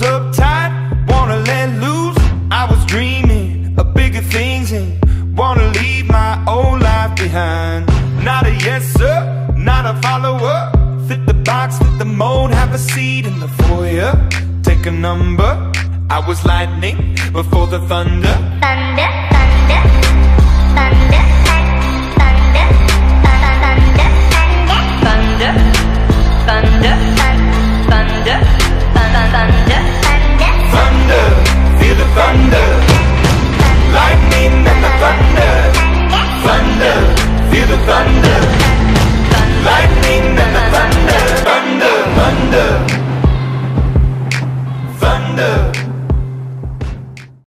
was uptight, wanna let loose. I was dreaming of bigger things and wanna leave my old life behind. Not a yes sir, not a follower. Fit the box, fit the mold, have a seat in the foyer. Take a number. I was lightning before the thunder. Thunder, thunder, thunder, thunder, thunder, thunder, thunder, thunder, thunder, thunder, feel the thunder. Lightning and the thunder. Thunder, feel the thunder. Lightning and the thunder. Thunder, thunder, thunder.